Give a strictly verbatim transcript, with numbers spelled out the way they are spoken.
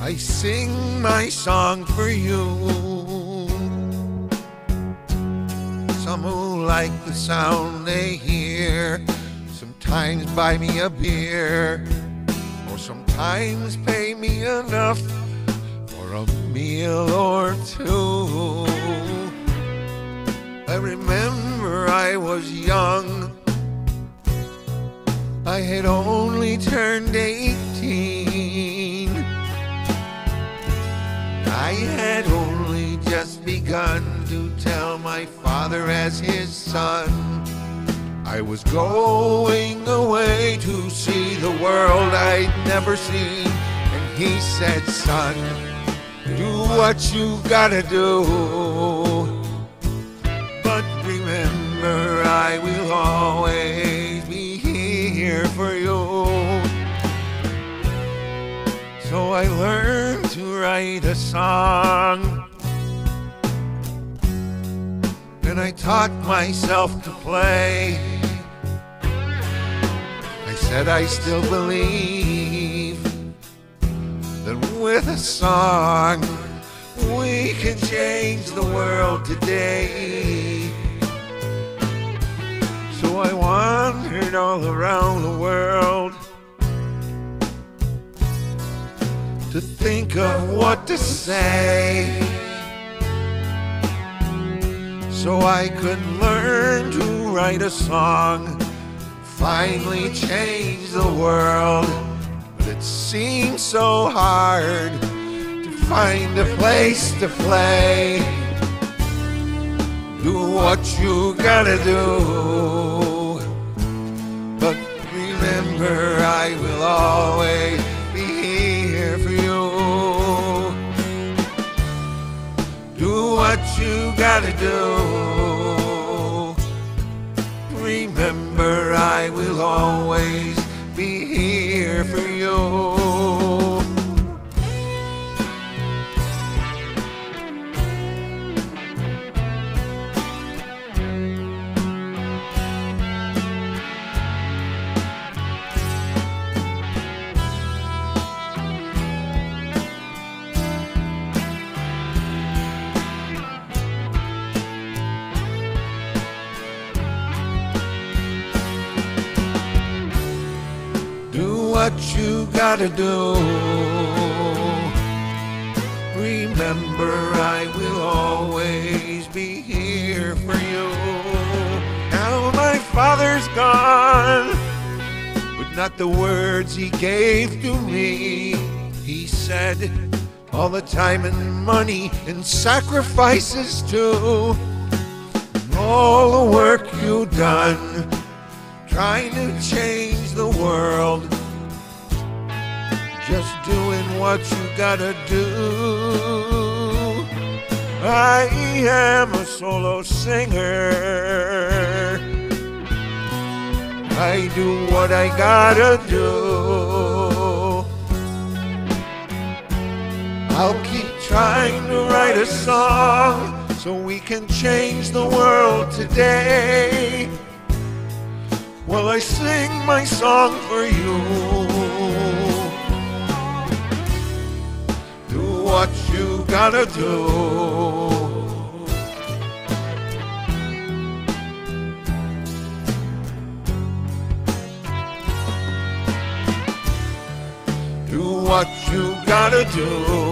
I sing my song for you. Some who like the sound they hear sometimes buy me a beer, or sometimes pay me enough for a meal or two. I remember I was young, I had only turned eighteen. I had only just begun to tell my father as his son I was going away to see the world I'd never seen. And he said, son, do what you gotta do, but remember I will always be here for you. So I learned to write a song, and I taught myself to play. I said I still believe that with a song we can change the world today. So I wandered all around the world to think of what to say, so I could learn to write a song, finally change the world. But it seems so hard to find a place to play. Do what you gotta do, but remember I will always be here for you. Do what you gotta do, remember I will always be here for you. What you gotta do, remember I will always be here for you. Now my father's gone, but not the words he gave to me. He said all the time and money and sacrifices too, and all the work you've done trying to change the world, just doing what you gotta do. I am a solo singer, I do what I gotta do. I'll keep trying to write a song so we can change the world today. Well, I sing my song for you. What you gotta do, do what you gotta do.